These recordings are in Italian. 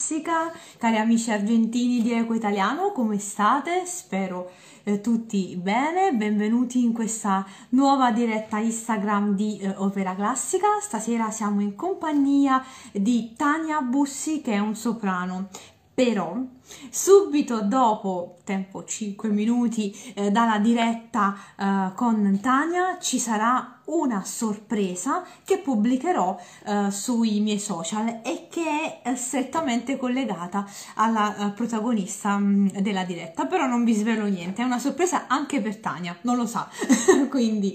Cari amici argentini di Eco Italiano, come state? Spero tutti bene. Benvenuti in questa nuova diretta Instagram di Opera Classica. Stasera siamo in compagnia di Tania Bussi, che è un soprano. Però subito dopo, tempo 5 minuti dalla diretta con Tania, ci sarà una sorpresa che pubblicherò sui miei social e che è strettamente collegata alla protagonista della diretta. Però non vi svelo niente, è una sorpresa anche per Tania, non lo sa. Quindi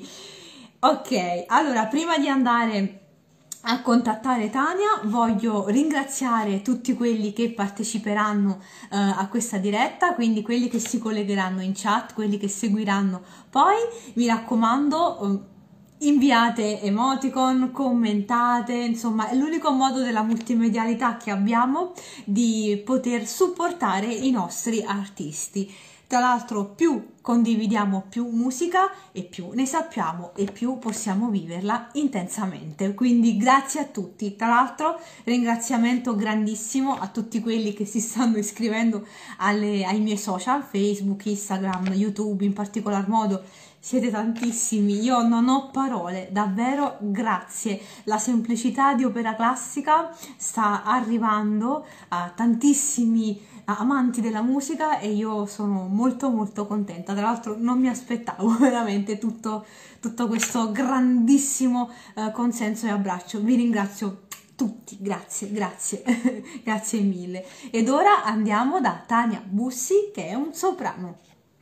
ok, allora prima di andare a contattare Tania voglio ringraziare tutti quelli che parteciperanno a questa diretta, quindi quelli che si collegheranno in chat, quelli che seguiranno poi. Mi raccomando, inviate emoticon, commentate, insomma è l'unico modo della multimedialità che abbiamo di poter supportare i nostri artisti. Tra l'altro più condividiamo più musica e più ne sappiamo e più possiamo viverla intensamente. Quindi grazie a tutti. Tra l'altro ringraziamento grandissimo a tutti quelli che si stanno iscrivendo ai miei social, Facebook, Instagram, YouTube in particolar modo. Siete tantissimi, io non ho parole, davvero grazie. La semplicità di Opera Classica sta arrivando a tantissimi amanti della musica e io sono molto molto contenta. Tra l'altro non mi aspettavo veramente tutto questo grandissimo consenso e abbraccio. Vi ringrazio tutti, grazie, grazie, grazie mille. Ed ora andiamo da Tania Bussi, che è un soprano.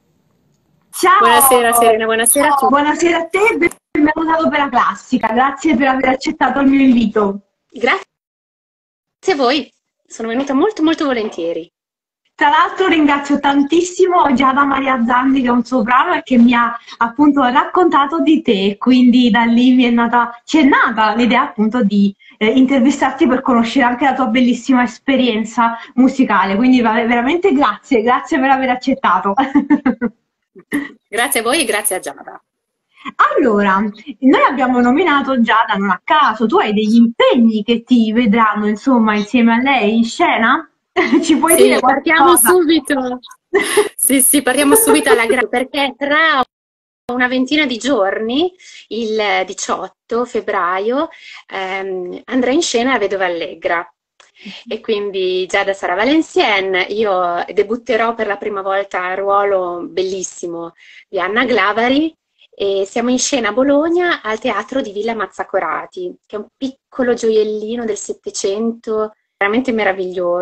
Ciao! Buonasera Serena, buonasera a tutti. Buonasera a te e benvenuta ad Opera Classica. Grazie per aver accettato il mio invito. Grazie a voi, sono venuta molto molto volentieri. Tra l'altro ringrazio tantissimo Giada Maria Zandi, che è un soprano e che mi ha appunto raccontato di te, quindi da lì ci è nata l'idea appunto di intervistarti per conoscere anche la tua bellissima esperienza musicale, quindi veramente grazie per aver accettato. Grazie a voi e grazie a Giada. Allora, noi abbiamo nominato Giada non a caso, tu hai degli impegni che ti vedranno insomma insieme a lei in scena? Ci puoi dire qualcosa? Partiamo subito. Sì, partiamo subito alla grande, perché tra una ventina di giorni, il 18 febbraio, andrà in scena Vedova Allegra. E quindi Giada sarà Valenciennes, io debutterò per la prima volta al ruolo bellissimo di Anna Glavari e siamo in scena a Bologna al Teatro di Villa Mazzacorati, che è un piccolo gioiellino del Settecento, veramente meraviglioso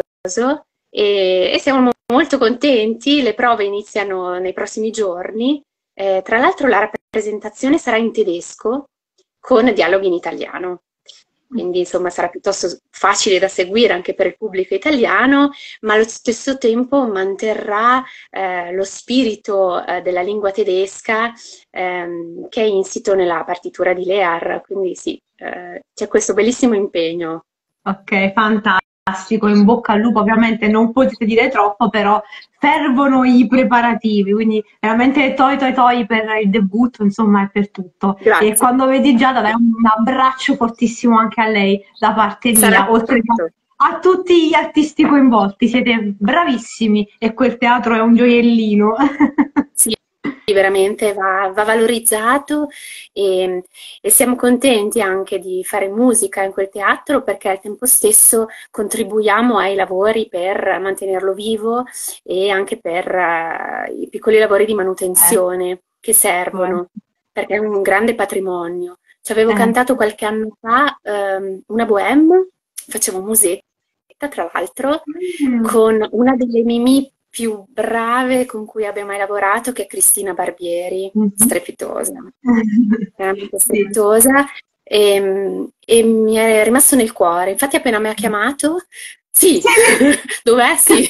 e siamo molto contenti, le prove iniziano nei prossimi giorni, tra l'altro la rappresentazione sarà in tedesco con dialoghi in italiano. Quindi insomma sarà piuttosto facile da seguire anche per il pubblico italiano, ma allo stesso tempo manterrà lo spirito della lingua tedesca che è insito nella partitura di Lear, quindi sì, c'è questo bellissimo impegno. Ok, fantastico, in bocca al lupo, ovviamente non potete dire troppo, però fervono i preparativi, quindi veramente toi per il debutto, insomma, e per tutto. Grazie. E quando vedi Giada dai un abbraccio fortissimo anche a lei da parte mia, oltre che a tutti gli artisti coinvolti, siete bravissimi e quel teatro è un gioiellino. Sì, veramente va valorizzato e siamo contenti anche di fare musica in quel teatro perché al tempo stesso contribuiamo ai lavori per mantenerlo vivo e anche per i piccoli lavori di manutenzione che servono, perché è un grande patrimonio. Ci avevo cantato qualche anno fa una bohème, facevo musica tra l'altro, con una delle Mimì più brave con cui abbia mai lavorato, che è Cristina Barbieri, strepitosa, veramente strepitosa, e mi è rimasto nel cuore. Infatti appena mi ha chiamato, sì, dov'è? Sì,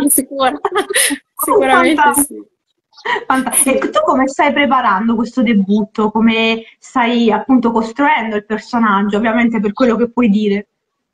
sicuramente sì. E tu come stai preparando questo debutto? Come stai appunto costruendo il personaggio, ovviamente per quello che puoi dire?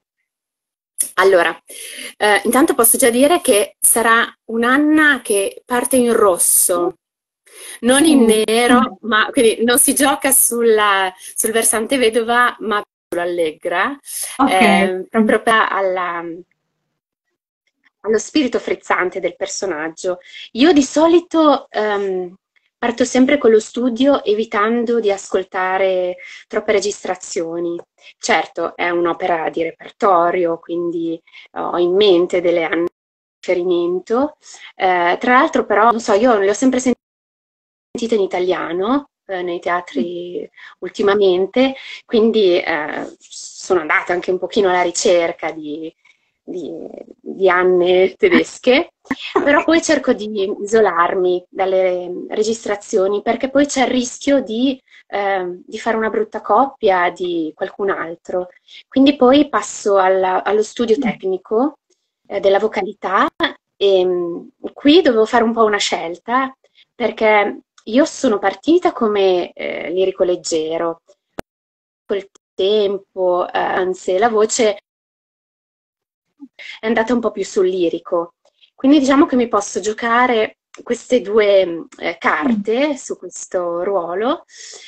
Allora, intanto posso già dire che sarà un'Anna che parte in rosso, non in nero, ma quindi non si gioca sul versante vedova, ma sull'allegra, Ok. proprio alla allo spirito frizzante del personaggio. Io di solito parto sempre con lo studio evitando di ascoltare troppe registrazioni. Certo, è un'opera di repertorio, quindi ho in mente delle anni di riferimento. Tra l'altro però, non so, io le ho sempre sentite in italiano nei teatri ultimamente, quindi sono andata anche un pochino alla ricerca di Anne tedesche, però poi cerco di isolarmi dalle registrazioni perché poi c'è il rischio di fare una brutta coppia di qualcun altro. Quindi poi passo allo studio tecnico della vocalità e qui dovevo fare un po' una scelta perché io sono partita come lirico leggero, col tempo, anzi la voce è andata un po' più sul lirico. Quindi diciamo che mi posso giocare queste due carte su questo ruolo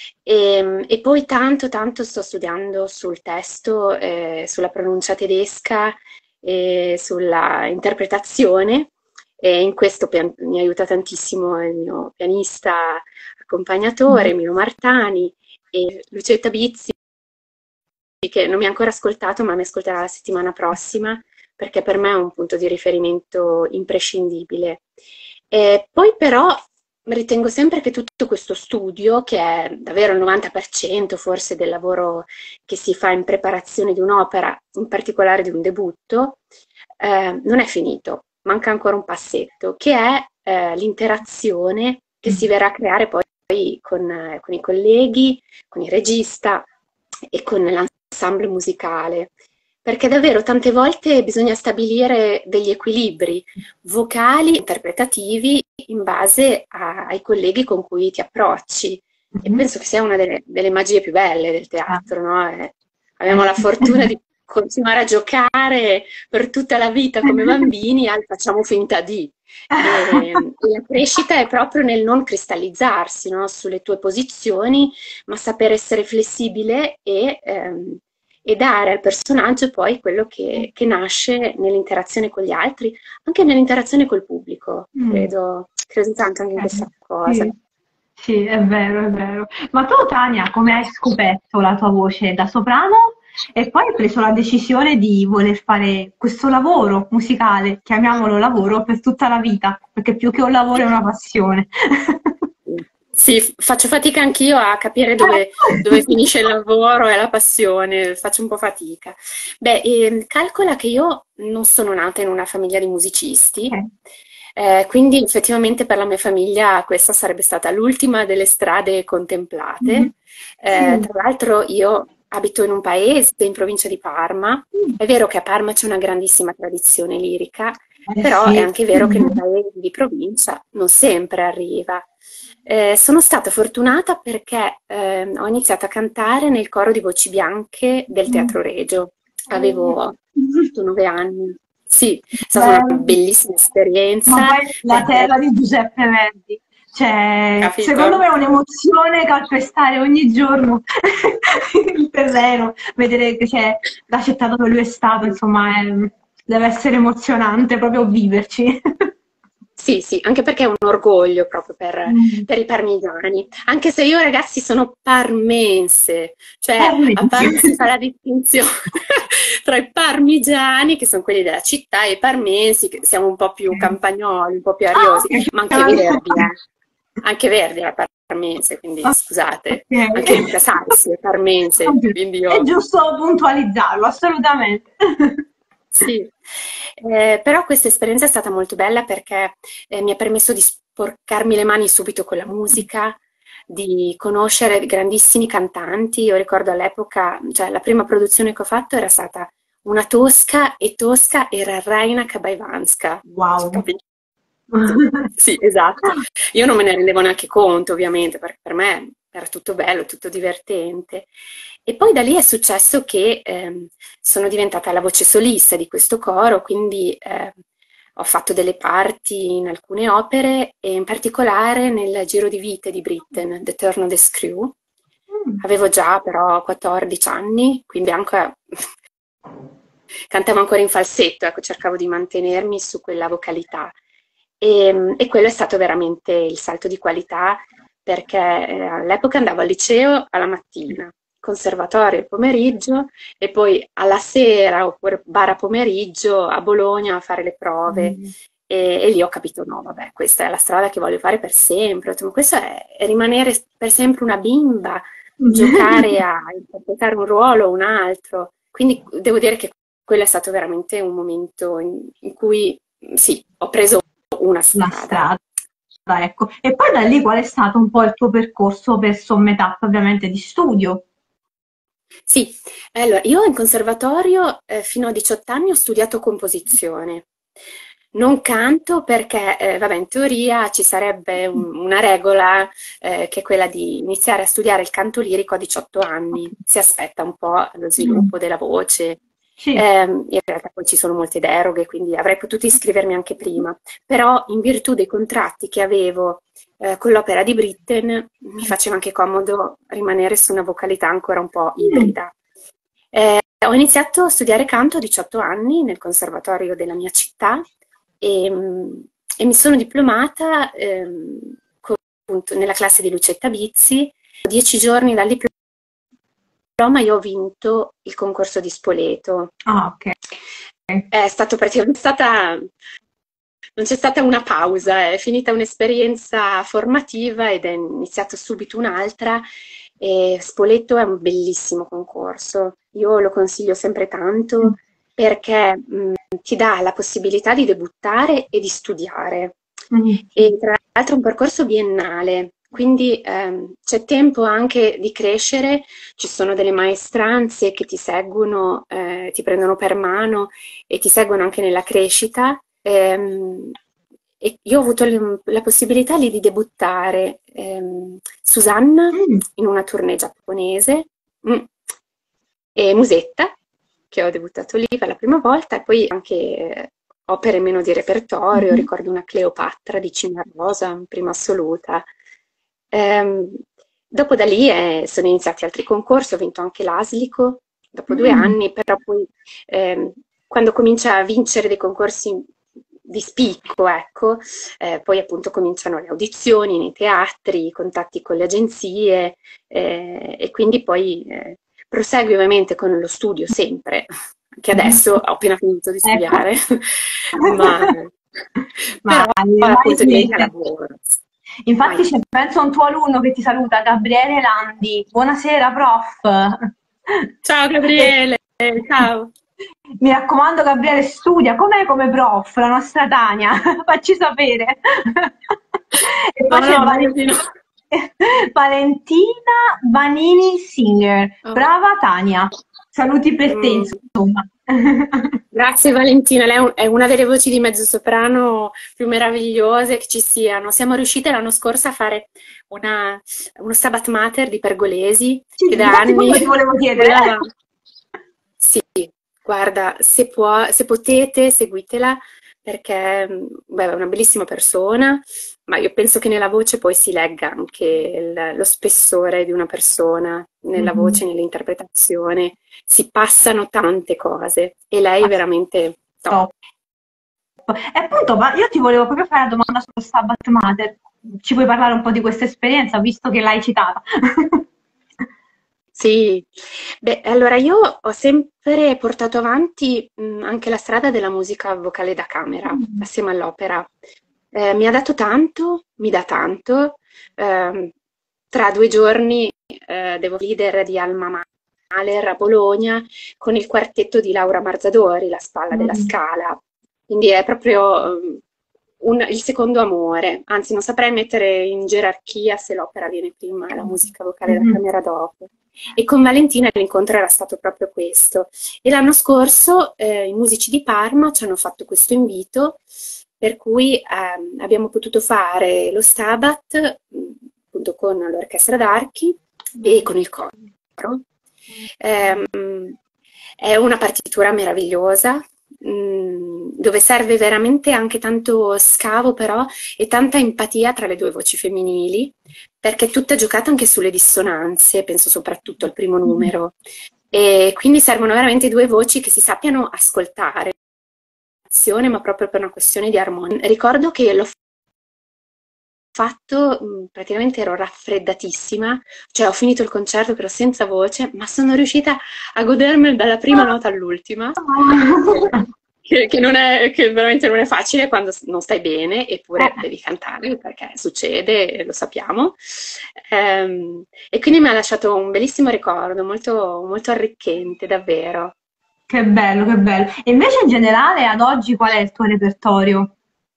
e poi tanto sto studiando sul testo, sulla pronuncia tedesca e sulla interpretazione e in questo mi aiuta tantissimo il mio pianista accompagnatore, Milo Martani e Lucetta Bizzi, che non mi ha ancora ascoltato, ma mi ascolterà la settimana prossima, perché per me è un punto di riferimento imprescindibile. Poi però ritengo sempre che tutto questo studio, che è davvero il 90% forse del lavoro che si fa in preparazione di un'opera, in particolare di un debutto, non è finito, manca ancora un passetto, che è l'interazione che si verrà a creare poi con i colleghi, con il regista e con l'ensemble musicale. Perché davvero tante volte bisogna stabilire degli equilibri vocali, interpretativi, in base ai colleghi con cui ti approcci. E penso che sia una delle magie più belle del teatro, no? Abbiamo la fortuna di continuare a giocare per tutta la vita come bambini al facciamo finta di. E la crescita è proprio nel non cristallizzarsi, no? Sulle tue posizioni, ma saper essere flessibile e dare al personaggio poi quello che nasce nell'interazione con gli altri, anche nell'interazione col pubblico. Credo tanto anche in questa cosa. Sì, sì, è vero, è vero. Ma tu, Tania, come hai scoperto la tua voce da soprano e poi hai preso la decisione di voler fare questo lavoro musicale, chiamiamolo lavoro, per tutta la vita, perché più che un lavoro è una passione. Sì, faccio fatica anch'io a capire dove finisce il lavoro e la passione, faccio un po' fatica. Beh, calcola che io non sono nata in una famiglia di musicisti, quindi effettivamente per la mia famiglia questa sarebbe stata l'ultima delle strade contemplate. Tra l'altro io abito in un paese in provincia di Parma, è vero che a Parma c'è una grandissima tradizione lirica, però è anche vero che nei paesi di provincia non sempre arriva. Sono stata fortunata perché ho iniziato a cantare nel coro di Voci Bianche del Teatro Regio. Avevo 9 anni. Sì, è stata una bellissima esperienza. Ma poi la terra di Giuseppe Verdi. Cioè, secondo me è un'emozione calpestare ogni giorno il terreno, vedere che c'è la città dove lui è stato, insomma, deve essere emozionante proprio viverci. Sì, sì, anche perché è un orgoglio proprio per i parmigiani. Anche se io, ragazzi, sono parmense, cioè a Parma si fa la distinzione tra i parmigiani, che sono quelli della città, e i parmensi, che siamo un po' più campagnoli, un po' più ariosi, ma anche Verdi, anche Verdi era parmense, quindi scusate, anche Luca Sarsi è parmense, quindi io... È giusto puntualizzarlo, assolutamente. Sì, però questa esperienza è stata molto bella perché mi ha permesso di sporcarmi le mani subito con la musica, di conoscere grandissimi cantanti. Io ricordo all'epoca, cioè la prima produzione che ho fatto era stata una Tosca, e Tosca era Raina Kabajvanska. Wow! Sì, esatto. Io non me ne rendevo neanche conto, ovviamente, perché per me era tutto bello, tutto divertente. E poi da lì è successo che sono diventata la voce solista di questo coro, quindi ho fatto delle parti in alcune opere e in particolare nel Giro di Vite di Britten, The Turn of the Screw. Avevo già però 14 anni, quindi anche cantavo ancora in falsetto, ecco, cercavo di mantenermi su quella vocalità. E quello è stato veramente il salto di qualità, perché all'epoca andavo al liceo alla mattina, conservatorio il pomeriggio e poi alla sera oppure bara pomeriggio a Bologna a fare le prove. E lì ho capito, no, vabbè, questa è la strada che voglio fare per sempre. Ho detto, ma questo è rimanere per sempre una bimba, giocare a interpretare un ruolo o un altro. Quindi devo dire che quello è stato veramente un momento in cui sì, ho preso una strada. Ecco. E poi da lì qual è stato un po' il tuo percorso verso metà ovviamente di studio? Sì, allora io in conservatorio fino a 18 anni ho studiato composizione. Non canto perché, vabbè, in teoria ci sarebbe una regola che è quella di iniziare a studiare il canto lirico a 18 anni. Si aspetta un po' lo sviluppo della voce. Sì. In realtà poi ci sono molte deroghe, quindi avrei potuto iscrivermi anche prima. Però in virtù dei contratti che avevo con l'opera di Britten mi faceva anche comodo rimanere su una vocalità ancora un po' ibrida. Ho iniziato a studiare canto a 18 anni nel conservatorio della mia città e mi sono diplomata appunto, nella classe di Lucetta Bizzi. 10 giorni dal diploma io ho vinto il concorso di Spoleto. Ah, ok. È stato praticamente non c'è stata una pausa, è finita un'esperienza formativa ed è iniziata subito un'altra. E Spoleto è un bellissimo concorso, io lo consiglio sempre tanto perché ti dà la possibilità di debuttare e di studiare. E tra l'altro è un percorso biennale, quindi c'è tempo anche di crescere, ci sono delle maestranze che ti seguono, ti prendono per mano e ti seguono anche nella crescita. E io ho avuto la possibilità lì di debuttare Susanna in una tournée giapponese e Musetta, che ho debuttato lì per la prima volta, e poi anche opere meno di repertorio, ricordo una Cleopatra di Cimarosa, in prima assoluta. Dopo da lì sono iniziati altri concorsi, ho vinto anche l'Aslico dopo 2 anni, però poi quando comincia a vincere dei concorsi di spicco, ecco, poi appunto cominciano le audizioni nei teatri, i contatti con le agenzie e quindi poi prosegui ovviamente con lo studio sempre, che adesso ho appena finito di studiare, però appunto diventa lavoro. Infatti c'è, penso, un tuo alunno che ti saluta, Gabriele Landi. Buonasera, prof. Ciao Gabriele, ciao. Mi raccomando, Gabriele, studia com'è come prof, la nostra Tania, facci sapere. E poi c'è Valentina Vanini Singer. Brava Tania, saluti per te, insomma. Grazie Valentina, lei è una delle voci di mezzosoprano più meravigliose che ci siano. Siamo riuscite l'anno scorso a fare uno Stabat Mater di Pergolesi, che da anni... ti volevo chiedere. Sì, guarda, se potete, seguitela, perché beh, è una bellissima persona, ma io penso che nella voce poi si legga anche lo spessore di una persona, nella voce, nell'interpretazione, si passano tante cose e lei è veramente top. E appunto, ma io ti volevo proprio fare una domanda sullo Stabat Mater, ci puoi parlare un po' di questa esperienza, visto che l'hai citata? Sì, beh, allora io ho sempre portato avanti anche la strada della musica vocale da camera, assieme all'opera. Mi ha dato tanto, mi dà tanto. Tra 2 giorni devo leader di Alma Mahler a Bologna con il quartetto di Laura Marzadori, La Spalla della Scala. Quindi è proprio il secondo amore, anzi non saprei mettere in gerarchia se l'opera viene prima e la musica vocale da camera dopo. E con Valentina l'incontro era stato proprio questo. E l'anno scorso i musici di Parma ci hanno fatto questo invito, per cui abbiamo potuto fare lo Stabat appunto con l'orchestra d'archi e con il coro. È una partitura meravigliosa, dove serve veramente anche tanto scavo però e tanta empatia tra le 2 voci femminili, perché è tutta giocata anche sulle dissonanze, penso soprattutto al primo numero, E quindi servono veramente due voci che si sappiano ascoltare, ma proprio per una questione di armonia. Ricordo che l'ho fatto, praticamente ero raffreddatissima, cioè ho finito il concerto che ero senza voce, ma sono riuscita a godermelo dalla prima nota all'ultima, che veramente non è facile quando non stai bene, eppure devi cantare perché succede, lo sappiamo. E quindi mi ha lasciato un bellissimo ricordo, molto, molto arricchente, davvero. Che bello, che bello. E invece in generale ad oggi qual è il tuo repertorio?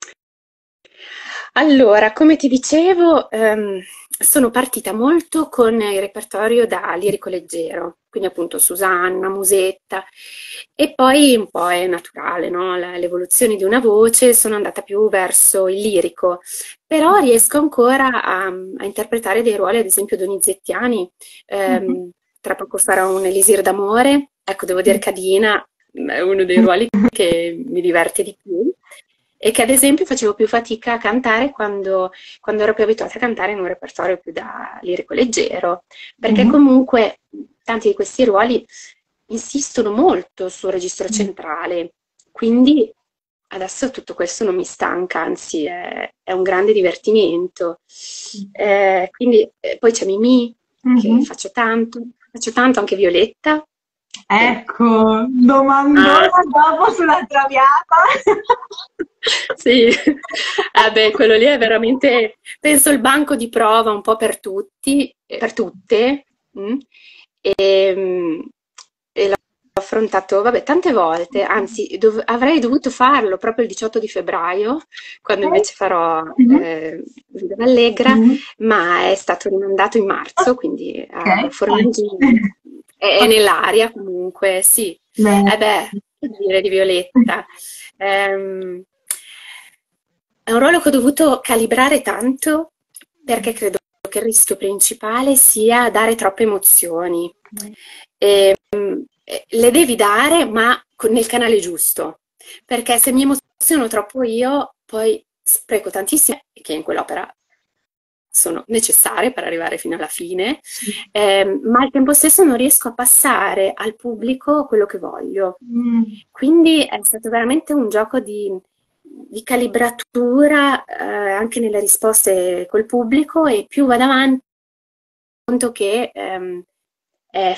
Allora, come ti dicevo, sono partita molto con il repertorio da lirico leggero, quindi appunto Susanna, Musetta, e poi un po' è naturale, no? L'evoluzione di una voce, sono andata più verso il lirico, però riesco ancora a interpretare dei ruoli, ad esempio donizettiani. Mhm. Tra poco farò un Elisir d'amore, ecco, devo dire che Adina è uno dei ruoli che mi diverte di più. E che ad esempio facevo più fatica a cantare quando ero più abituata a cantare in un repertorio più da lirico leggero, perché Mhm. comunque tanti di questi ruoli insistono molto sul registro centrale, quindi adesso tutto questo non mi stanca, anzi è un grande divertimento. Quindi poi c'è Mimì, che Mhm. faccio tanto anche Violetta. che- Ecco, Ah, domandona dopo sulla Traviata. sì, beh, quello lì è veramente, penso, il banco di prova un po' per tutti, per tutte. mm. E, e l'ho affrontato, vabbè, tante volte, anzi, avrei dovuto farlo proprio il 18 di febbraio, quando Ok. invece farò Mhm. Villa Allegra, Mhm. ma è stato rimandato in marzo, quindi Ok. a Formigine. È Ok. nell'aria comunque, sì. Beh. Beh, che dire di Violetta. Ehm, è un ruolo che ho dovuto calibrare tanto perché credo che il rischio principale sia dare troppe emozioni. Le devi dare, ma nel canale giusto, perché se mi emoziono troppo io, poi spreco tantissime che in quell'opera sono necessarie per arrivare fino alla fine, ma al tempo stesso non riesco a passare al pubblico quello che voglio. Mm. Quindi è stato veramente un gioco di calibratura anche nelle risposte col pubblico e più vado avanti, conto che è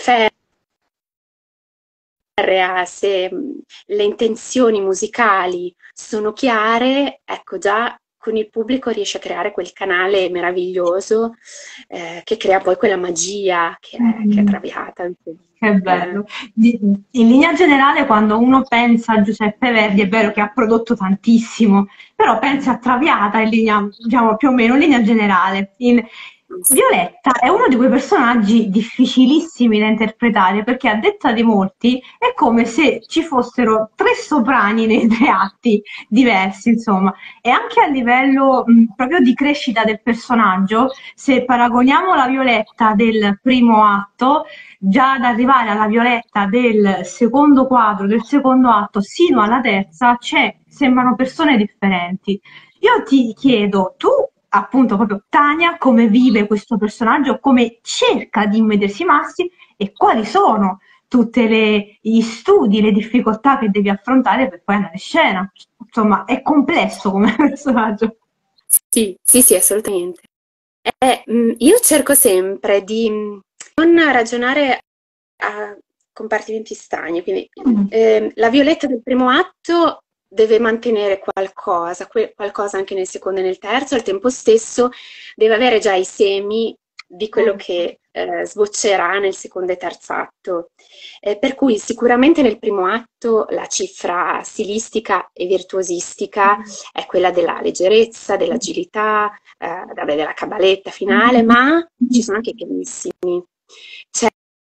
ferrea, se le intenzioni musicali sono chiare, ecco già con il pubblico riesce a creare quel canale meraviglioso che crea poi quella magia che è Mm. traviata. Che bello. In linea generale, quando uno pensa a Giuseppe Verdi, è vero che ha prodotto tantissimo, però pensa a Traviata in linea, diciamo più o meno in linea generale. Violetta è uno di quei personaggi difficilissimi da interpretare perché, a detta di molti, è come se ci fossero tre soprani nei tre atti diversi, insomma. E anche a livello proprio di crescita del personaggio, se paragoniamo la Violetta del primo atto, già ad arrivare alla Violetta del secondo quadro, del secondo atto, sino alla terza, sembrano persone differenti. Io ti chiedo, tu appunto proprio Tania, come vive questo personaggio, come cerca di immedesimarsi e quali sono tutti gli studi, le difficoltà che devi affrontare per poi andare in scena. Insomma, è complesso come personaggio. Sì, sì, sì, assolutamente. Io cerco sempre di non ragionare a compartimenti stagni, quindi Mm. la Violetta del primo atto deve mantenere qualcosa, qualcosa anche nel secondo e nel terzo, al tempo stesso deve avere già i semi di quello che sboccerà nel secondo e terzo atto. Per cui sicuramente nel primo atto la cifra stilistica e virtuosistica è quella della leggerezza, dell'agilità, vabbè, della cabaletta finale, ma ci sono anche i pianissimi. C'è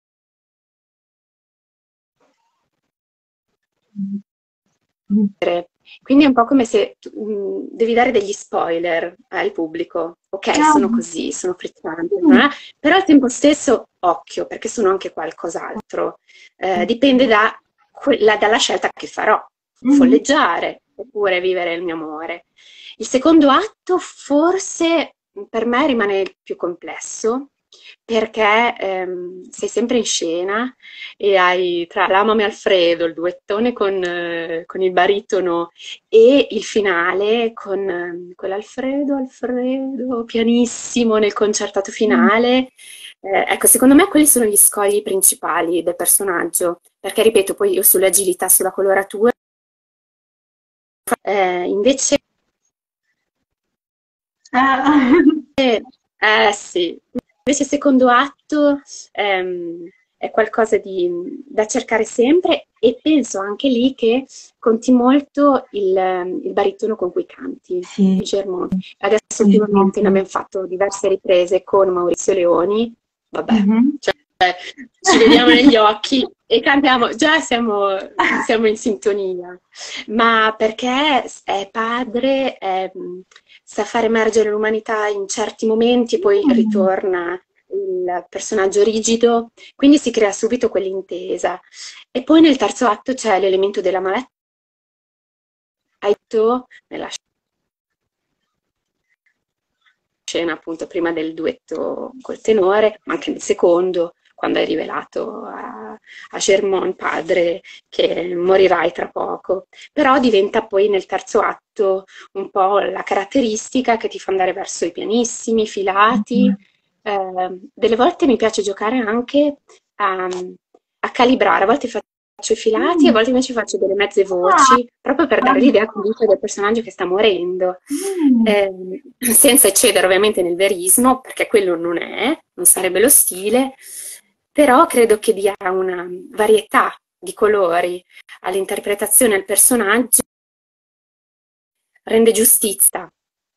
Quindi è un po' come se devi dare degli spoiler al pubblico. Ok, Ah, sono così, sono frizzanti, mm, però al tempo stesso occhio, perché sono anche qualcos'altro. Dipende dalla scelta che farò, mhm, folleggiare oppure vivere il mio amore. Il secondo atto forse per me rimane il più complesso, perché sei sempre in scena e hai tra l'Amame Alfredo, il duettone con il baritono e il finale con quell'Alfredo, Alfredo, pianissimo nel concertato finale. Ecco, secondo me quelli sono gli scogli principali del personaggio, perché ripeto, poi io sull'agilità, sulla coloratura, invece sì, invece il secondo atto è qualcosa da cercare sempre e penso anche lì che conti molto il baritono con cui canti, Sì, Germont. Adesso sì, ultimamente ne proprio. abbiamo fatto diverse riprese con Maurizio Leoni, vabbè, Mhm. cioè, ci vediamo negli occhi e cantiamo, già siamo in sintonia, ma perché è padre, sa far emergere l'umanità in certi momenti e poi Mm. ritorna il personaggio rigido, quindi si crea subito quell'intesa. E poi nel terzo atto c'è l'elemento della malattia, nella scena appunto prima del duetto col tenore, ma anche nel secondo, quando è rivelato a Germont padre che morirai tra poco. Però diventa poi nel terzo atto un po' la caratteristica che ti fa andare verso i pianissimi, i filati. Delle volte mi piace giocare anche a, a calibrare, a volte faccio i filati, a Mm. volte invece faccio delle mezze Ah, voci, proprio per dare l'idea comunque del personaggio che sta morendo. mm. Senza eccedere ovviamente nel verismo, perché quello non sarebbe lo stile, però credo che dia una varietà di colori all'interpretazione al personaggio, rende giustizia.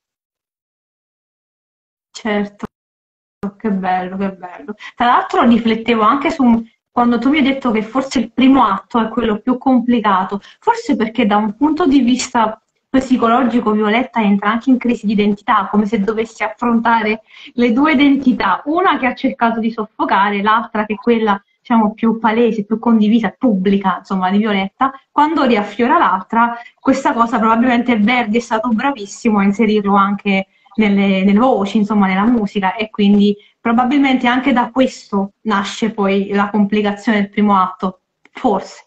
Certo, che bello, che bello. Tra l'altro riflettevo anche su quando tu mi hai detto che forse il primo atto è quello più complicato, forse perché da un punto di vista psicologico Violetta entra anche in crisi di identità, come se dovessi affrontare le due identità, una che ha cercato di soffocare, l'altra che è quella, diciamo, più palese, più condivisa, pubblica, insomma, di Violetta. Quando riaffiora l'altra, questa cosa probabilmente Verdi è stato bravissimo a inserirlo anche nelle voci, insomma, nella musica e quindi probabilmente anche da questo nasce poi la complicazione del primo atto, forse.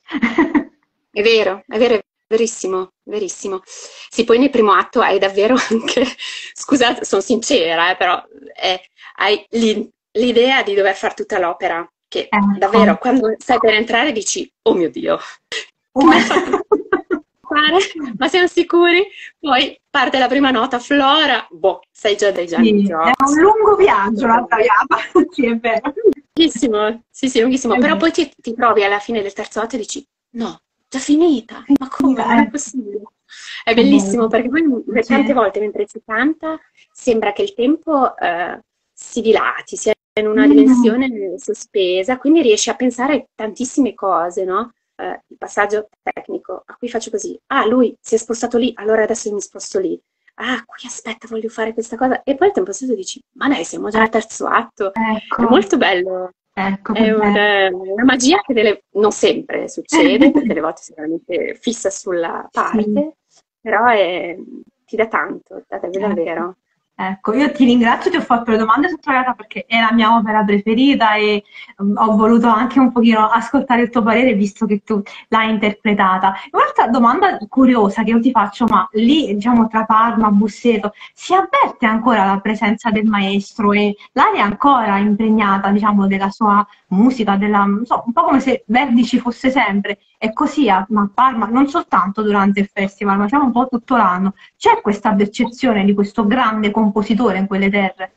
È vero, è verissimo, verissimo. Sì, poi nel primo atto hai davvero anche, scusate, sono sincera, però hai l'idea di dover fare tutta l'opera, che Ecco. davvero quando stai per entrare dici, oh mio Dio, che mi hai fatto fare? Ma siamo sicuri? Poi parte la prima nota, Flora, boh, sei già nei Sì, è un giochi. lungo viaggio la Traviata, sì, è vero. Lunghissimo, sì, sì, lunghissimo. È Però vero. poi ti trovi alla fine del terzo atto e dici, no, già finita. Ma come? Non è Ecco, possibile. È che bellissimo bello. perché poi tante Sì. volte mentre si canta sembra che il tempo si dilati, sia in una Mm, dimensione sospesa, quindi riesci a pensare a tantissime cose, no? Il passaggio tecnico, a cui faccio così. Ah, lui si è spostato lì, allora adesso io mi sposto lì. Ah, qui aspetta, voglio fare questa cosa. E poi al tempo stesso dici, ma dai, siamo già al terzo atto. È ecco, molto bello. ecco che È bello. una magia che non sempre succede, perché delle volte sei veramente fissa sulla Sì. parte, però ti dà tanto, dà davvero Ecco, davvero. ecco, io ti ringrazio, ti ho fatto le domande su Traviata perché è la mia opera preferita e ho voluto anche un pochino ascoltare il tuo parere visto che tu l'hai interpretata. Un'altra domanda curiosa che io ti faccio, ma lì, diciamo, tra Parma, Busseto, si avverte ancora la presenza del maestro e l'aria è ancora impregnata, diciamo, della sua musica, non so, un po' come se Verdi ci fosse sempre. E così a Parma, non soltanto durante il festival, ma diciamo un po' tutto l'anno. C'è questa percezione di questo grande compositore in quelle terre?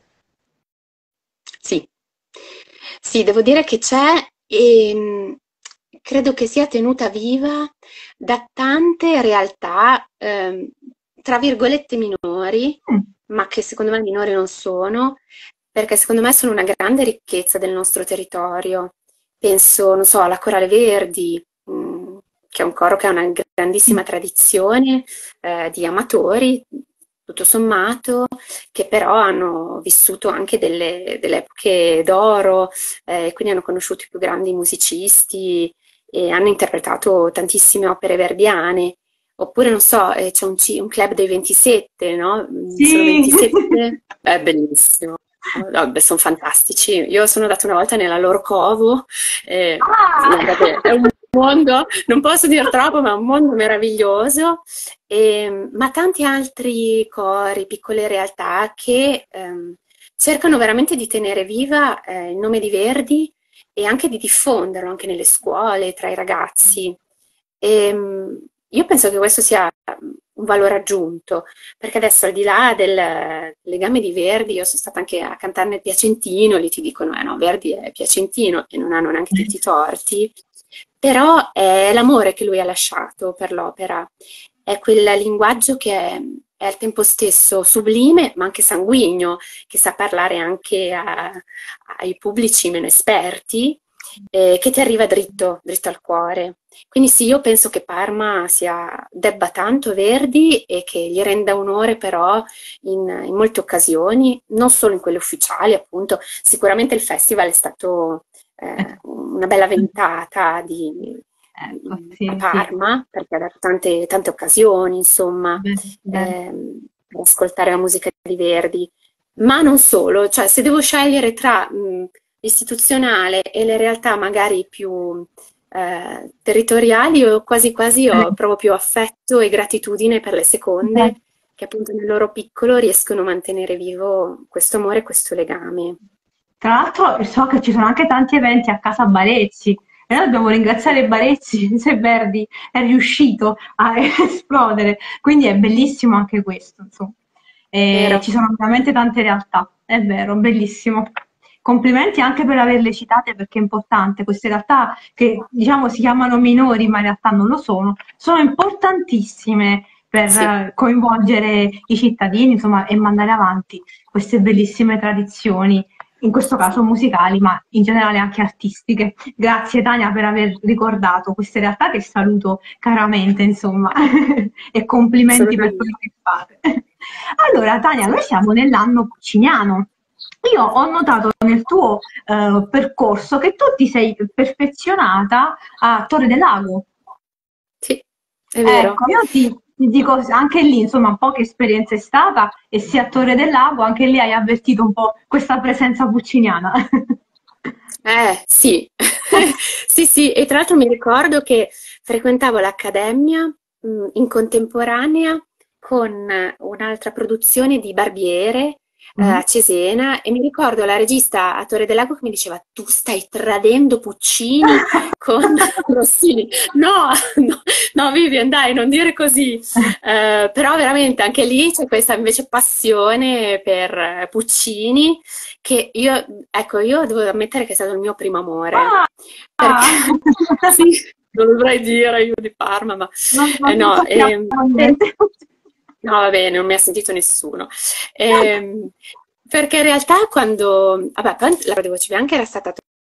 Sì, sì, devo dire che c'è e credo che sia tenuta viva da tante realtà, tra virgolette minori, Mm, ma che secondo me minori non sono, perché secondo me sono una grande ricchezza del nostro territorio. Penso, non so, alla Corale Verdi, che è un coro che ha una grandissima tradizione, di amatori, tutto sommato, che però hanno vissuto anche delle epoche d'oro, quindi hanno conosciuto i più grandi musicisti e hanno interpretato tantissime opere verdiane. Oppure, non so, c'è un club dei 27, no? Sono sì, 27, è bellissimo. Vabbè, sono fantastici. Io sono andata una volta nella loro covo, no, Ah! vabbè, è un mondo, non posso dire troppo, ma è un mondo meraviglioso. Ma tanti altri cori, piccole realtà che cercano veramente di tenere viva il nome di Verdi e anche di diffonderlo anche nelle scuole, tra i ragazzi. Io penso che questo sia un valore aggiunto, perché adesso al di là del legame di Verdi, io sono stata anche a cantare nel Piacentino, lì ti dicono, no, Verdi è piacentino e non hanno neanche tutti i torti, però è l'amore che lui ha lasciato per l'opera, è quel linguaggio che è al tempo stesso sublime, ma anche sanguigno, che sa parlare anche ai pubblici meno esperti, che ti arriva dritto, dritto al cuore. Quindi sì, io penso che Parma debba tanto a Verdi e che gli renda onore però in molte occasioni, non solo in quelle ufficiali, appunto. Sicuramente il festival è stato una bella ventata Ecco, a sì, sì. Parma, perché ha dato tante, tante occasioni, insomma, Beh, beh. per ascoltare la musica di Verdi. Ma non solo, cioè se devo scegliere tra l'istituzionale e le realtà magari più territoriali, io quasi quasi provo più affetto e gratitudine per le Beh. seconde, che appunto nel loro piccolo riescono a mantenere vivo questo amore e questo legame. Tra l'altro so che ci sono anche tanti eventi a casa Barezzi e noi dobbiamo Sì, ringraziare Barezzi se Verdi è riuscito a esplodere, quindi è bellissimo anche questo, insomma. E vero. ci sono veramente tante realtà, è vero, bellissimo. Complimenti anche per averle citate perché è importante, queste realtà che diciamo si chiamano minori ma in realtà non lo sono importantissime per Sì, coinvolgere i cittadini, insomma, e mandare avanti queste bellissime tradizioni, in questo caso musicali, ma in generale anche artistiche. Grazie Tania per aver ricordato queste realtà che saluto caramente, insomma, e complimenti per quello assolutamente. che fate. Allora, Tania, noi siamo nell'anno pucciniano. Io ho notato nel tuo percorso che tu ti sei perfezionata a Torre del Lago. Sì, è vero. Ecco, io ti dico anche lì, insomma, poca esperienza è stata e sia a Torre del Lago, anche lì hai avvertito un po' questa presenza pucciniana. Sì, sì, sì, e tra l'altro mi ricordo che frequentavo l'Accademia in contemporanea con un'altra produzione di Barbiere a Mhm. Cesena e mi ricordo la regista a Torre del Lago che mi diceva tu stai tradendo Puccini con Rossini. No, no, no, Vivian, dai, non dire così. Però veramente anche lì c'è questa invece passione per Puccini che ecco, io devo ammettere che è stato il mio primo amore, perché Ah! sì, lo dovrei dire io di Parma, ma Non no, sappiamo niente. no, va bene, non mi ha sentito nessuno. Ehm, Perché in realtà quando, vabbè, poi la Vedevo Bianca era stata,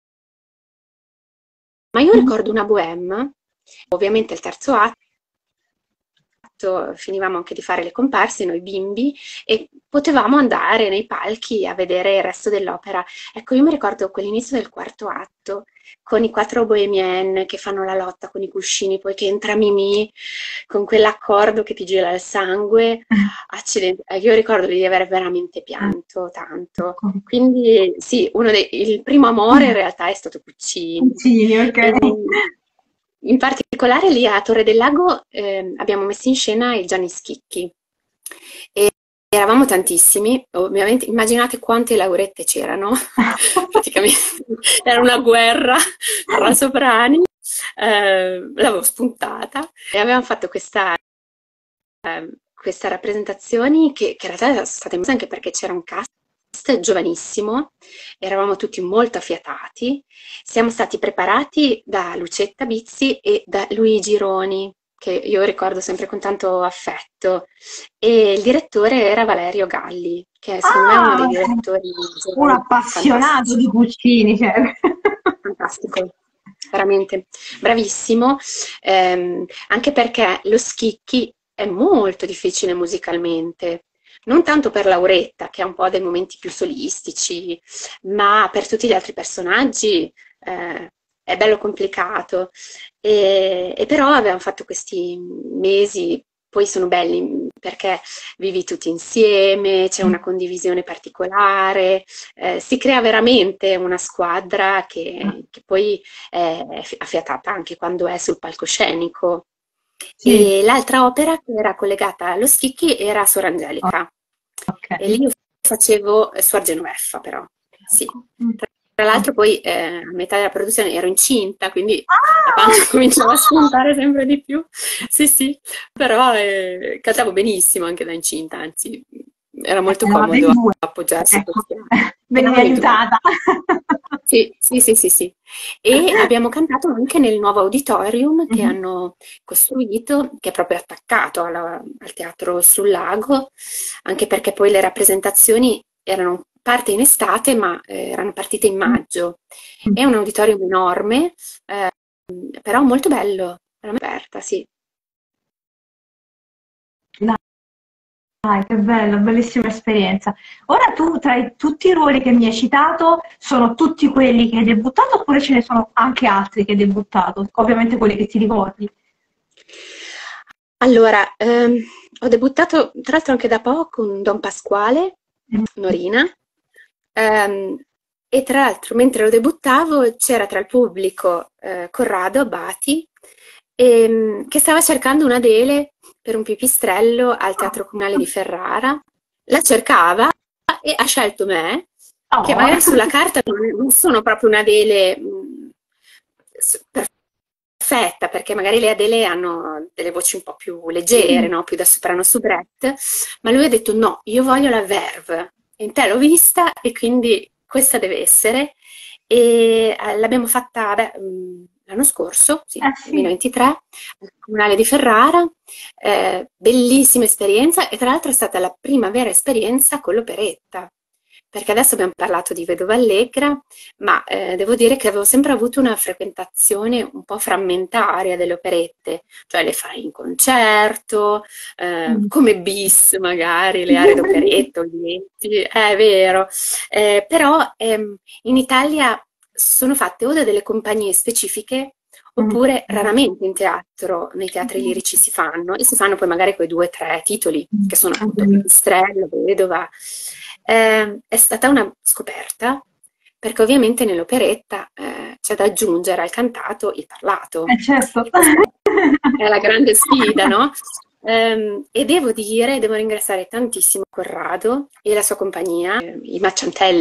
ma io ricordo una bohème, ovviamente il terzo atto, finivamo anche di fare le comparse, noi bimbi, e potevamo andare nei palchi a vedere il resto dell'opera. Ecco, io mi ricordo quell'inizio del quarto atto, con i quattro bohemienne che fanno la lotta con i cuscini, poi che entra Mimì con quell'accordo che ti gela il sangue. Accidenti, io ricordo di aver veramente pianto tanto. Ecco. Quindi sì, il primo amore in realtà è stato Puccini. Puccini, ok. E, in particolare lì a Torre del Lago abbiamo messo in scena il Gianni Schicchi. E eravamo tantissimi, ovviamente immaginate quante laurette c'erano, praticamente era una guerra tra soprani, l'avevo spuntata e avevamo fatto questa rappresentazioni che in realtà erano state mosse anche perché c'era un cast giovanissimo, eravamo tutti molto affiatati, siamo stati preparati da Lucetta Bizzi e da Luigi Roni, che io ricordo sempre con tanto affetto, e il direttore era Valerio Galli, che secondo me è uno Ah, dei direttori un giovani appassionato fantastici. di Puccini, cioè. Fantastico, veramente bravissimo, anche perché lo Schicchi è molto difficile musicalmente, non tanto per Lauretta, che ha un po' dei momenti più solistici, ma per tutti gli altri personaggi è bello complicato. E però avevamo fatto questi mesi, poi sono belli, perché vivi tutti insieme, c'è una condivisione particolare, si crea veramente una squadra che poi è affiatata anche quando è sul palcoscenico. Sì, E l'altra opera che era collegata allo Schicchi era Suor Angelica. ok. E lì io facevo Suor Genoveffa, però, sì. Mm. Tra l'altro poi a metà della produzione ero incinta, quindi la Ah! pancia cominciava a spuntare sempre di più. Sì, sì, però cantavo benissimo anche da incinta, anzi era molto Eravate in comodo due, appoggiarsi sul ecco, piano. venivi Eravamo in due. aiutata. Sì, sì, sì, sì, sì. E abbiamo cantato anche nel nuovo auditorium che Mhm. hanno costruito, che è proprio attaccato al Teatro sul Lago, anche perché poi le rappresentazioni erano parte in estate, ma erano partite in maggio. È un auditorium enorme, eh, però molto bello, veramente aperta, sì. Dai, che bello, bellissima esperienza. Ora tu, tutti i ruoli che mi hai citato, sono tutti quelli che hai debuttato oppure ce ne sono anche altri che hai debuttato? Ovviamente quelli che ti ricordi. Allora, ho debuttato tra l'altro anche da poco con Don Pasquale, Norina, ehm, e tra l'altro mentre lo debuttavo c'era tra il pubblico Corrado Abbati, che stava cercando una Adele per un pipistrello al Teatro Comunale di Ferrara. La cercava e ha scelto me, che Oh. magari sulla carta non sono proprio una Adele perfetta, perché magari le Adele hanno delle voci un po' più leggere, no? Più da soprano soubrette, ma lui ha detto no, io voglio la verve. E in te l'ho vista e quindi questa deve essere. E l'abbiamo fatta l'anno scorso, sì, Sì. 2023, al Comunale di Ferrara. Bellissima esperienza e tra l'altro è stata la prima vera esperienza con l'operetta. Perché adesso abbiamo parlato di Vedova Allegra, ma devo dire che avevo sempre avuto una frequentazione un po' frammentaria delle operette, cioè le fai in concerto, Mm. come bis magari, le aree d'operetta, Olivetti, è vero. Però in Italia sono fatte o da delle compagnie specifiche oppure raramente in teatro, nei teatri lirici si fanno e si fanno poi magari quei 2 o 3 titoli che sono appunto Pipistrello, Vedova. È stata una scoperta perché ovviamente nell'operetta c'è da aggiungere al cantato il parlato Certo. e questa è la grande sfida, no? E devo dire, devo ringraziare tantissimo Corrado e la sua compagnia, i Macciantelli,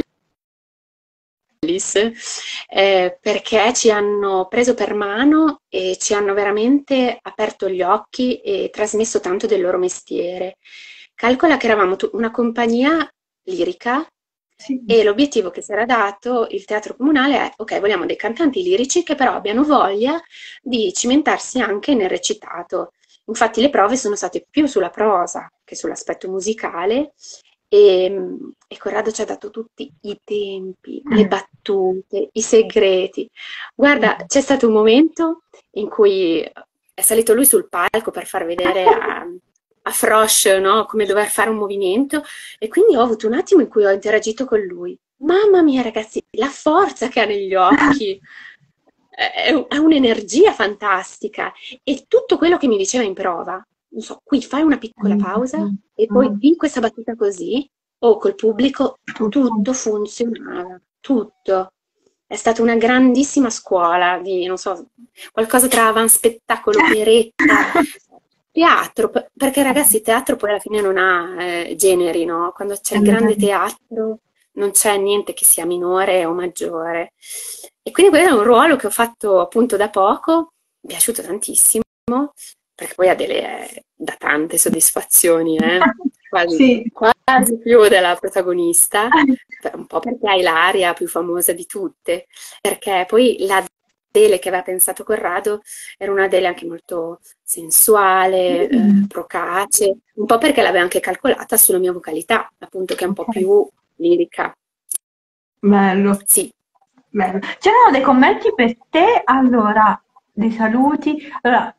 perché ci hanno preso per mano e ci hanno veramente aperto gli occhi e trasmesso tanto del loro mestiere. Calcola che eravamo una compagnia lirica Sì. e l'obiettivo che si era dato il teatro comunale è, ok, vogliamo dei cantanti lirici che però abbiano voglia di cimentarsi anche nel recitato. Infatti le prove sono state più sulla prosa che sull'aspetto musicale e Corrado ci ha dato tutti i tempi, le battute, i segreti. Guarda, c'è stato un momento in cui è salito lui sul palco per far vedere a Frosh, no, come dover fare un movimento e quindi ho avuto un attimo in cui ho interagito con lui. Mamma mia, ragazzi, la forza che ha negli occhi, è un'energia fantastica e tutto quello che mi diceva in prova, non so, qui fai una piccola pausa e poi di questa battuta così, o col pubblico, tutto funzionava, tutto. È stata una grandissima scuola di, non so, qualcosa tra avanspettacolo, operetta, teatro, perché ragazzi, il teatro poi alla fine non ha generi, no? Quando c'è il grande teatro non c'è niente che sia minore o maggiore. E quindi quello è un ruolo che ho fatto appunto da poco, mi è piaciuto tantissimo, perché poi Adele dà tante soddisfazioni, quasi, Sì. quasi più della protagonista, un po' perché hai l'aria più famosa di tutte, perché poi la Adele che aveva pensato Corrado era una Adele anche molto sensuale, procace, un po' perché l'aveva anche calcolata sulla mia vocalità, appunto che è un po' più lirica. Bello. Sì. Bello. C'erano dei commenti per te, allora, dei saluti. Allora,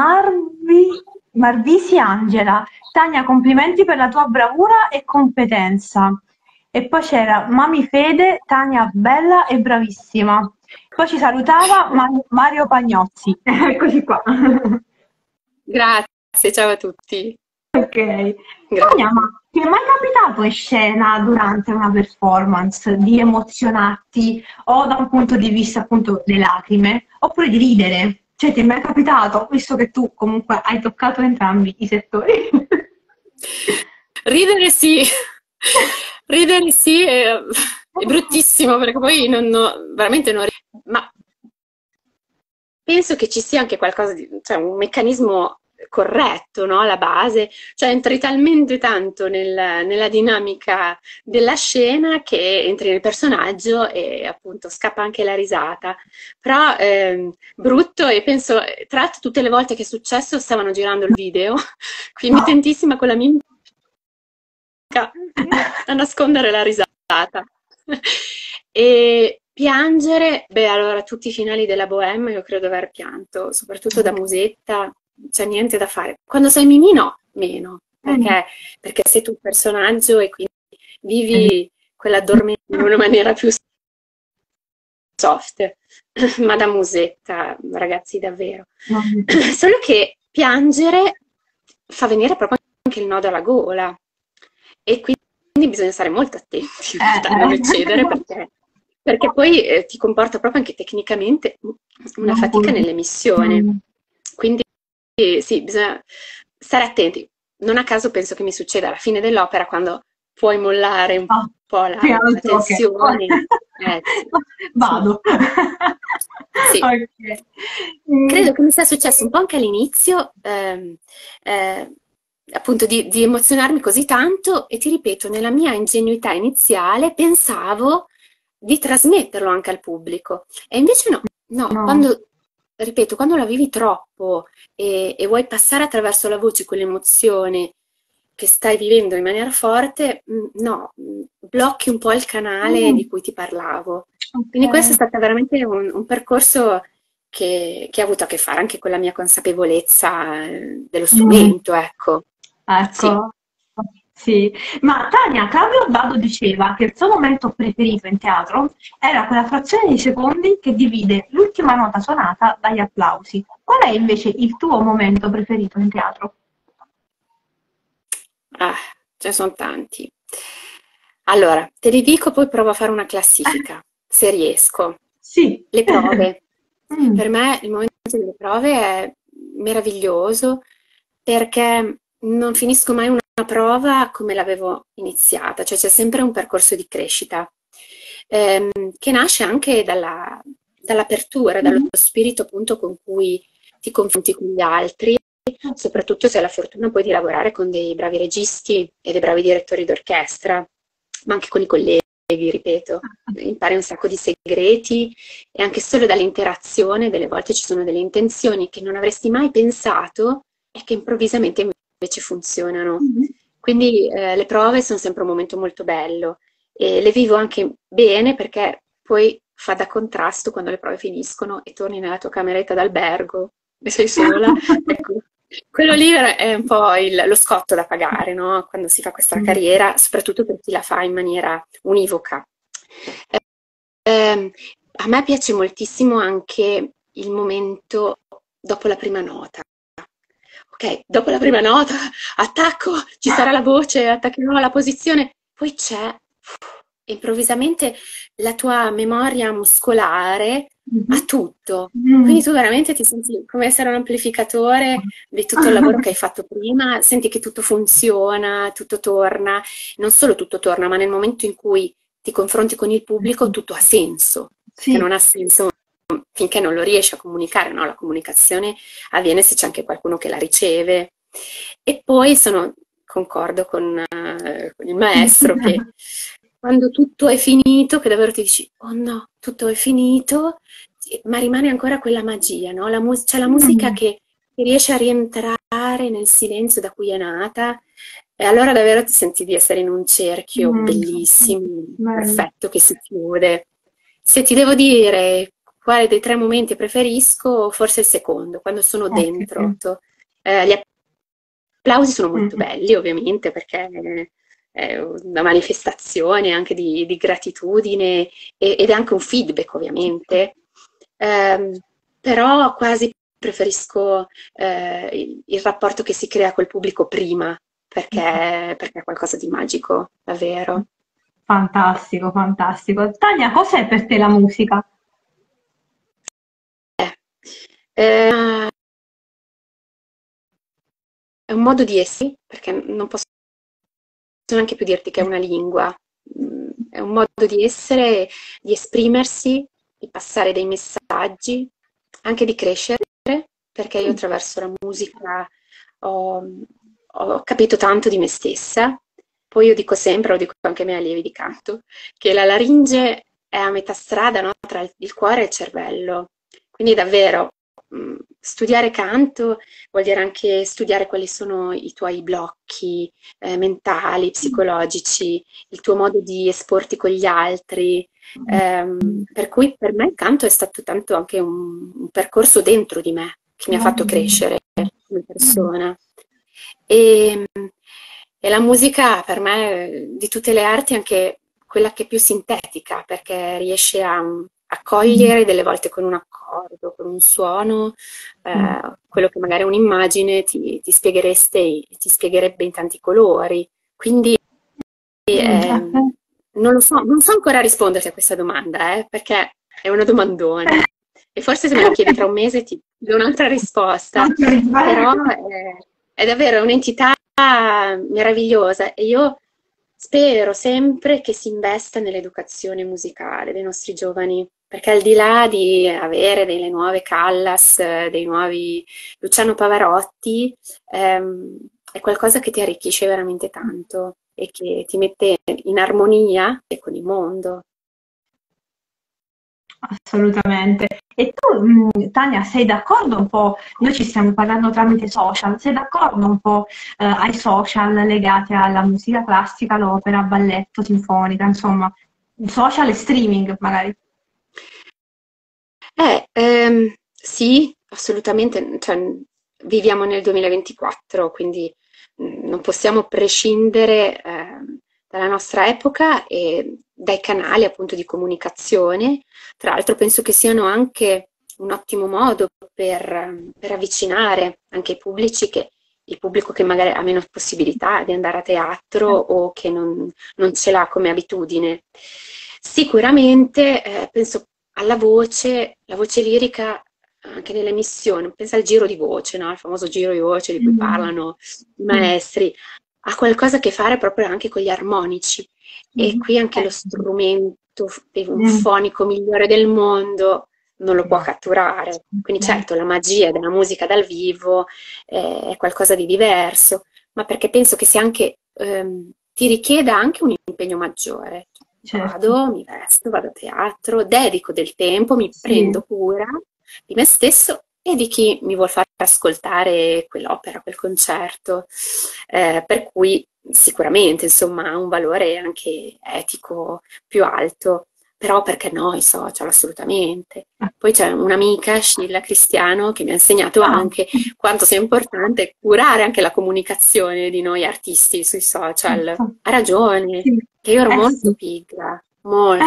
Marvisi Angela, Tania, complimenti per la tua bravura e competenza. E poi c'era Mami Fede, Tania bella e bravissima. Poi ci salutava Mario Pagnozzi. Eccoci qua. Grazie, ciao a tutti. Ok. Tania, ma ti è mai capitato in scena durante una performance di emozionarti o da un punto di vista appunto delle lacrime oppure di ridere? Cioè, ti è mai capitato, visto che tu comunque hai toccato entrambi i settori? Ridere sì, ridere sì, è bruttissimo perché poi veramente non... Ma penso che ci sia anche qualcosa di, cioè un meccanismo corretto, no? Alla base, cioè entri talmente tanto nella dinamica della scena che entri nel personaggio e appunto scappa anche la risata. Però brutto e penso, tra l'altro tutte le volte che è successo stavano girando il video, quindi attentissima con la mimica a nascondere la risata. E piangere, beh, allora tutti i finali della Bohème io credo aver pianto, soprattutto da musetta, c'è niente da fare. Quando sei Mimì no, meno, perché sei tu il personaggio e quindi vivi quell'addormento in una maniera più soft, ma da musetta, ragazzi, davvero. Solo che piangere fa venire proprio anche il nodo alla gola e quindi bisogna stare molto attenti a non eccedere perché poi ti comporta proprio anche tecnicamente una fatica nell'emissione. Quindi sì, bisogna stare attenti. Non a caso penso che mi succeda alla fine dell'opera quando puoi mollare un po' la tensione. Vado. Sì. Okay. Credo che mi sia successo un po' anche all'inizio, appunto di emozionarmi così tanto e ti ripeto, nella mia ingenuità iniziale pensavo di trasmetterlo anche al pubblico e invece no, quando, ripeto, quando la vivi troppo e vuoi passare attraverso la voce quell'emozione che stai vivendo in maniera forte, no, blocchi un po' il canale di cui ti parlavo. Quindi questo è stato veramente un percorso che ha avuto a che fare anche con la mia consapevolezza dello strumento, ecco. Ecco, sì. Ma Tania, Claudio Abbado diceva che il suo momento preferito in teatro era quella frazione di secondi che divide l'ultima nota suonata dagli applausi. Qual è invece il tuo momento preferito in teatro? Ce ne sono tanti. Allora, te li dico, poi provo a fare una classifica, se riesco. Sì. Le prove. Per me il momento delle prove è meraviglioso perché non finisco mai una prova come l'avevo iniziata, cioè c'è sempre un percorso di crescita che nasce anche dall'apertura, dallo spirito appunto con cui ti confronti con gli altri, soprattutto se hai la fortuna poi di lavorare con dei bravi registi e dei bravi direttori d'orchestra, ma anche con i colleghi, ripeto, impari un sacco di segreti e anche solo dall'interazione delle volte ci sono delle intenzioni che non avresti mai pensato e che improvvisamente invece funzionano. Quindi le prove sono sempre un momento molto bello e le vivo anche bene perché poi fa da contrasto quando le prove finiscono e torni nella tua cameretta d'albergo e sei sola. Ecco, quello lì è un po' lo scotto da pagare, no? Quando si fa questa carriera, soprattutto per chi la fa in maniera univoca. A me piace moltissimo anche il momento dopo la prima nota. Ok, dopo la prima nota, attacco, ci sarà la voce, attaccherò la posizione, poi c'è improvvisamente la tua memoria muscolare a tutto. Quindi tu veramente ti senti come essere un amplificatore di tutto il lavoro che hai fatto prima, senti che tutto funziona, tutto torna, non solo tutto torna, ma nel momento in cui ti confronti con il pubblico tutto ha senso, che non ha senso finché non lo riesci a comunicare, no? La comunicazione avviene se c'è anche qualcuno che la riceve. E poi concordo con il maestro che quando tutto è finito, che davvero ti dici, oh no, tutto è finito, ma rimane ancora quella magia, no? C'è la musica che riesce a rientrare nel silenzio da cui è nata, e allora davvero ti senti di essere in un cerchio bellissimo, perfetto, che si chiude. Se ti devo dire quale dei 3 momenti preferisco, forse il secondo, quando sono dentro. Gli applausi sono molto belli, ovviamente, perché è una manifestazione anche di gratitudine ed è anche un feedback, ovviamente. Però quasi preferisco il rapporto che si crea col pubblico prima perché è qualcosa di magico, davvero. Fantastico, fantastico. Tania, cos'è per te la musica? Eh, è un modo di essere, perché non posso neanche più dirti che è una lingua. È un modo di essere, di esprimersi, di passare dei messaggi, anche di crescere, perché io attraverso la musica ho, ho capito tanto di me stessa. Poi io dico sempre, lo dico anche ai miei allievi di canto, che la laringe è a metà strada, no, tra il cuore e il cervello. Quindi davvero, studiare canto vuol dire anche studiare quali sono i tuoi blocchi mentali, psicologici, il tuo modo di esporti con gli altri. Per cui per me il canto è stato tanto anche un percorso dentro di me che mi ha fatto crescere come persona. E, e la musica per me, di tutte le arti, è anche quella che è più sintetica, perché riesce a cogliere delle volte con un accordo, con un suono, quello che magari un'immagine ti ti spiegherebbe in tanti colori. Quindi non lo so, non so ancora risponderti a questa domanda, perché è una domandona. E forse se me la chiedi tra un mese ti do un'altra risposta, però è davvero un'entità meravigliosa e io spero sempre che si investa nell'educazione musicale dei nostri giovani, perché al di là di avere delle nuove Callas, dei nuovi Luciano Pavarotti, è qualcosa che ti arricchisce veramente tanto e che ti mette in armonia con il mondo. Assolutamente. E tu, Tania, sei d'accordo un po'? Noi ci stiamo parlando tramite social, sei d'accordo un po' ai social legati alla musica classica, l'opera, balletto, sinfonica, insomma, social e streaming magari? Sì, assolutamente, cioè, viviamo nel 2024, quindi non possiamo prescindere dalla nostra epoca e dai canali appunto di comunicazione. Tra l'altro penso che siano anche un ottimo modo per avvicinare anche i pubblici il pubblico che magari ha meno possibilità di andare a teatro o che non ce l'ha come abitudine. Sicuramente penso alla voce, la voce lirica anche nelle missioni, pensa al giro di voce, no? Il famoso giro di voce di cui parlano i maestri, ha qualcosa a che fare proprio anche con gli armonici. E qui anche lo strumento fonico migliore del mondo non lo può catturare. Quindi certo, la magia della musica dal vivo è qualcosa di diverso, ma perché penso che sia anche, ti richieda anche un impegno maggiore. Certo. Vado, mi vesto, vado a teatro, dedico del tempo, mi prendo cura di me stesso e di chi mi vuol far ascoltare quell'opera, quel concerto. Per cui sicuramente, insomma, ha un valore anche etico più alto. Però perché no, i social, assolutamente. Poi c'è un'amica, Scilla Cristiano, che mi ha insegnato anche quanto sia importante curare anche la comunicazione di noi artisti sui social. Ha ragione, che io ero molto pigra, molto.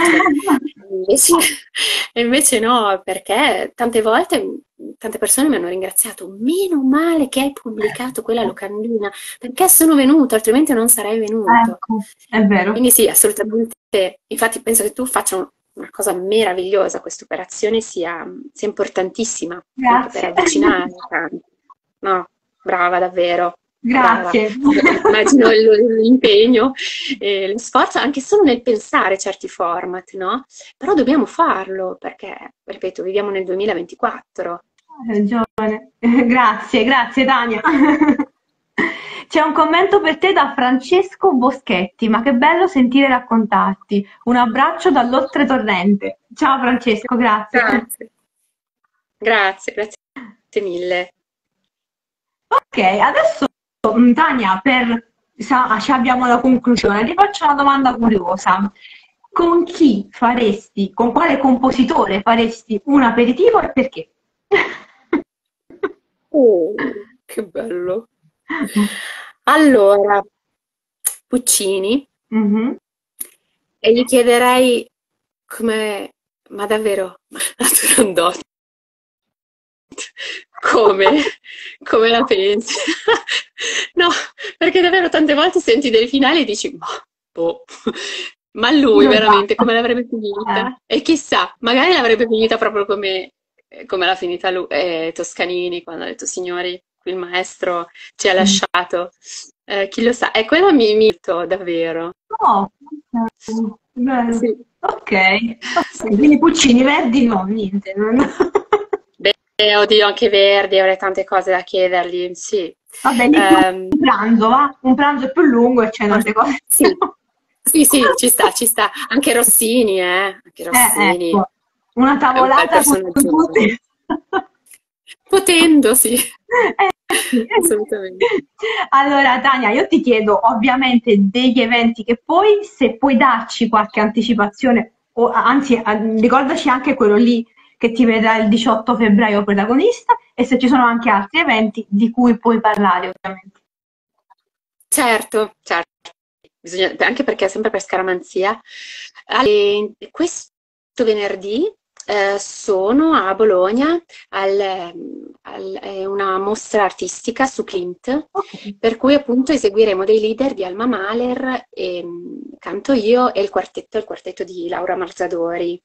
Invece no, perché tante volte tante persone mi hanno ringraziato, meno male che hai pubblicato quella locandina, perché sono venuto, altrimenti non sarei venuto. Ecco, è vero. Quindi sì, assolutamente. Infatti penso che tu faccia una cosa meravigliosa, questa operazione sia importantissima anche per Grazie. avvicinare tanti. No, brava davvero. Brava. Grazie. Immagino l'impegno e lo sforzo anche solo nel pensare certi format, no? Però dobbiamo farlo perché, ripeto, viviamo nel 2024. Hai ragione. Grazie, grazie Tania. C'è un commento per te da Francesco Boschetti, ma che bello sentire raccontarti. Un abbraccio dall'oltretorrente. Ciao Francesco, grazie. Grazie mille. Ok, adesso Tania, ci abbiamo la conclusione, ti faccio una domanda curiosa. Con chi faresti, con quale compositore faresti un aperitivo e perché? Oh, che bello. Allora, Puccini, e gli chiederei come, ma davvero, ma la Turandot, Come? Come la pensi? No, perché davvero tante volte senti dei finali e dici, boh, ma lui Non veramente basta. come l'avrebbe Eh. finita? E chissà, magari l'avrebbe finita proprio come l'ha finita lui, Toscanini, quando ha detto, signori, qui il maestro ci ha Mm. lasciato. Chi lo sa? E quello mi irrita davvero. No, ok, bello. Sì, Ok, ok, sì. quindi Puccini Verdi no, niente. Beh, oddio, anche Verdi, avrei tante cose da chiedergli, sì. Vabbè, lì più Ehm, un pranzo, va? Un pranzo è più lungo e c'è ma- tante cose. sì, sì, sì, ci sta, ci sta. Anche Rossini, eh? Anche Rossini Ecco, una è un bel tavolata con personaggio. tutti. Potendo, sì, Sì. assolutamente. Allora, Tania, io ti chiedo ovviamente degli eventi che poi, se puoi darci qualche anticipazione, o anzi, ricordaci anche quello lì che ti vedrà il 18 febbraio protagonista e se ci sono anche altri eventi di cui puoi parlare, ovviamente. Certo, certo, anche perché è sempre per scaramanzia. Questo venerdì sono a Bologna è una mostra artistica su Klimt, Ok, per cui appunto eseguiremo dei leader di Alma Mahler, e canto io e il quartetto di Laura Marzadori.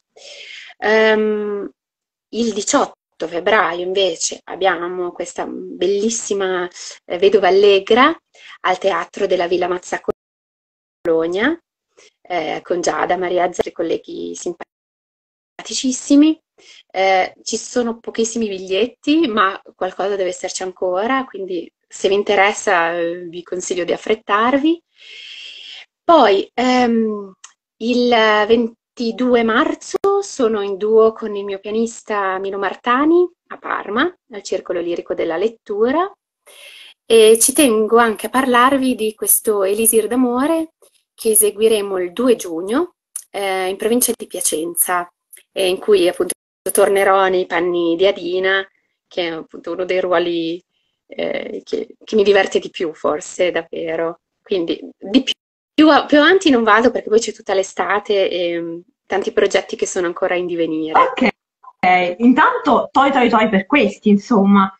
Ehm, il 18 febbraio invece abbiamo questa bellissima Vedova Allegra al Teatro della Villa Mazzacco Bologna, con Giada, Maria Zari, colleghi simpaticissimi. Ci sono pochissimi biglietti, ma qualcosa deve esserci ancora, quindi se vi interessa vi consiglio di affrettarvi. Poi il 22 marzo sono in duo con il mio pianista Mino Martani a Parma, al Circolo Lirico della Lettura. E ci tengo anche a parlarvi di questo Elisir d'amore che eseguiremo il 2 giugno in provincia di Piacenza, in cui appunto tornerò nei panni di Adina, che è appunto uno dei ruoli che mi diverte di più, forse davvero. Quindi più avanti non vado perché poi c'è tutta l'estate e tanti progetti che sono ancora in divenire. ok, intanto toi toi toi per questi, insomma.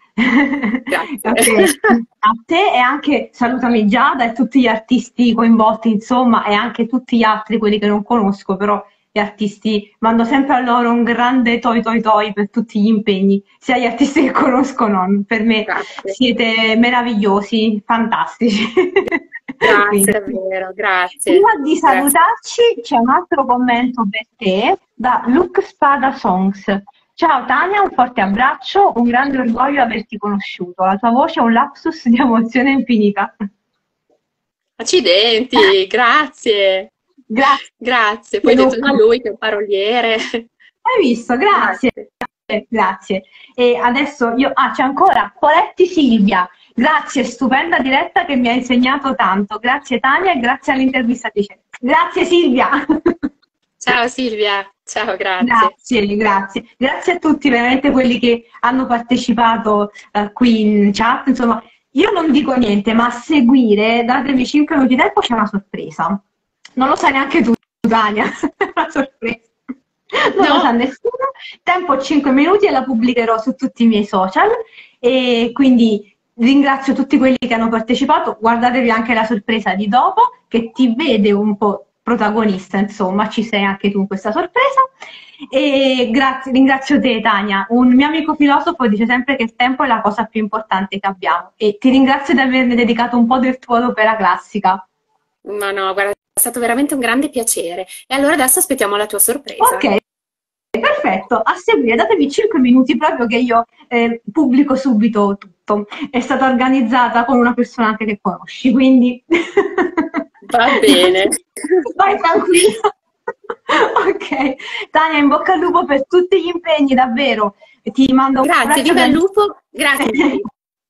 Ok, Grazie. a te e anche salutami Giada e tutti gli artisti coinvolti, insomma, e anche tutti gli altri, quelli che non conosco, però gli artisti, mando sempre a loro un grande toi toi toi per tutti gli impegni, sia gli artisti che conosco, non. Per me Grazie. siete meravigliosi, fantastici. Grazie Quindi, davvero, grazie. prima di Grazie. salutarci, c'è un altro commento per te da Luke Spada Songs. Ciao Tania, un forte abbraccio, un grande orgoglio averti conosciuto. La tua voce è un lapsus di emozione infinita. Accidenti, grazie. Grazie Grazie. Poi detto da Luke. lui che è un paroliere. Hai visto? Grazie. Grazie. Grazie. E adesso io, c'è ancora Poletti Silvia. Grazie, stupenda diretta che mi ha insegnato tanto. Grazie Tania e grazie all'intervistatrice. Grazie Silvia. Ciao Silvia, ciao, grazie. Grazie, grazie. Grazie a tutti, veramente quelli che hanno partecipato qui in chat. Insomma, io non dico niente, ma a seguire, datemi 5 minuti di tempo, c'è una sorpresa. Non lo sai neanche tu, Tania, la sorpresa. Non lo sa No? nessuno. Tempo 5 minuti e la pubblicherò su tutti i miei social. E quindi ringrazio tutti quelli che hanno partecipato. Guardatevi anche la sorpresa di dopo, che ti vede un po' protagonista, insomma, ci sei anche tu in questa sorpresa. E ringrazio te, Tania. Un mio amico filosofo dice sempre che il tempo è la cosa più importante che abbiamo. E ti ringrazio di avermi dedicato un po' del tuo ad opera classica. No, no, guarda, è stato veramente un grande piacere. E allora adesso aspettiamo la tua sorpresa. Ok, perfetto, a seguire, datevi 5 minuti proprio che io pubblico subito tutto. È stata organizzata con una persona anche che conosci, quindi Va bene. vai tranquilla. Ok, Tania, in bocca al lupo per tutti gli impegni, davvero. Ti mando un Grazie, abbraccio viva il grandissimo. lupo. Grazie.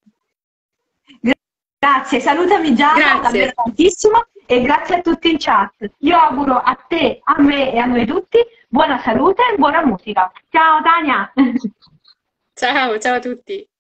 Grazie, salutami Giada, davvero Grazie. tantissimo e grazie a tutti in chat. Io auguro a te, a me e a noi tutti buona salute e buona musica. Ciao Tania! Ciao, ciao a tutti.